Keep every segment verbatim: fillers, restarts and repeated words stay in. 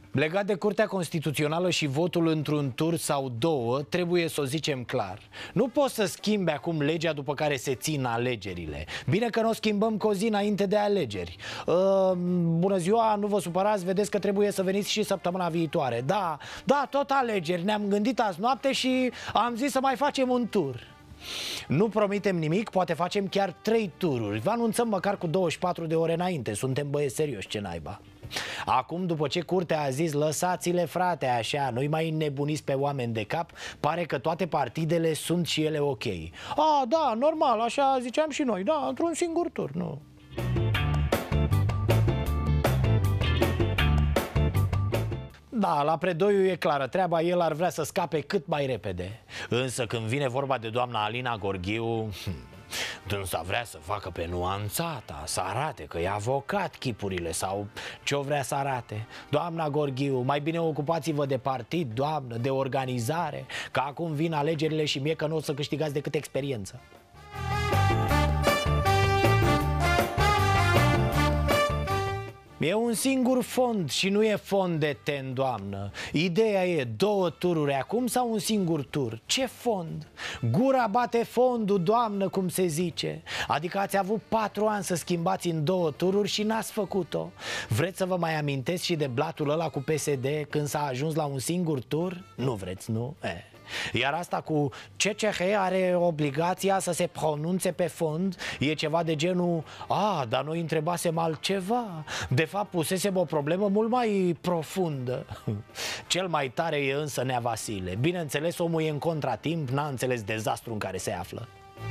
Legat de Curtea Constituțională și votul într-un tur sau două, trebuie să o zicem clar. Nu poți să schimbi acum legea după care se țin alegerile. Bine că nu o schimbăm cu o zi înainte de alegeri. uh, Bună ziua, nu vă supărați, vedeți că trebuie să veniți și săptămâna viitoare. Da, da, tot alegeri, ne-am gândit azi noapte și am zis să mai facem un tur. Nu promitem nimic, poate facem chiar trei tururi. Vă anunțăm măcar cu douăzeci și patru de ore înainte. Suntem băieți serioși, ce naiba. Acum, după ce curtea a zis lăsați-le, frate, așa, nu-i mai nebuniți pe oameni de cap, pare că toate partidele sunt și ele ok. A, da, normal, așa ziceam și noi, da, într-un singur tur, nu. Da, la Predoiu e clară treaba, el ar vrea să scape cât mai repede. Însă când vine vorba de doamna Alina Gorghiu, dânsa vrea să facă pe nuanțata, să arate că e avocat chipurile sau ce-o vrea să arate. Doamna Gorghiu, mai bine ocupați-vă de partid, doamnă, de organizare, că acum vin alegerile și mie că nu o să câștigați decât experiență. E un singur fond și nu e fond de ten, doamnă. Ideea e două tururi acum sau un singur tur? Ce fond? Gura bate fondul, doamnă, cum se zice. Adică ați avut patru ani să schimbați în două tururi și n-ați făcut-o. Vreți să vă mai amintesc și de blatul ăla cu P S D când s-a ajuns la un singur tur? Nu vreți, nu? Eh. Iar asta cu C C H are obligația să se pronunțe pe fond e ceva de genul: a, dar noi întrebasem altceva. De fapt pusesem o problemă mult mai profundă. Cel mai tare e însă Nea Vasile. Bineînțeles, omul e în contratimp, n-a înțeles dezastru în care se află.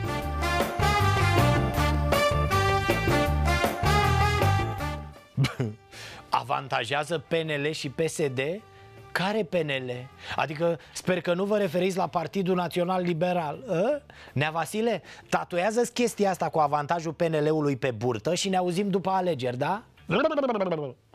Avantajează P N L și P S D? Care P N L? Adică sper că nu vă referiți la Partidul Național Liberal. A? Nea Vasile, tatuează-ți chestia asta cu avantajul P N L-ului pe burtă și ne auzim după alegeri, da?